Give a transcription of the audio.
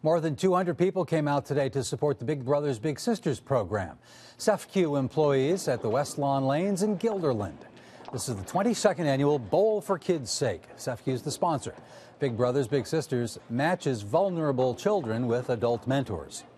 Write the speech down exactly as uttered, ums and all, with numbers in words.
More than two hundred people came out today to support the Big Brothers Big Sisters program. S E F C U employees at the Westlawn Lanes in Guilderland. This is the twenty-second annual Bowl for Kids' Sake. S E F C U is the sponsor. Big Brothers Big Sisters matches vulnerable children with adult mentors.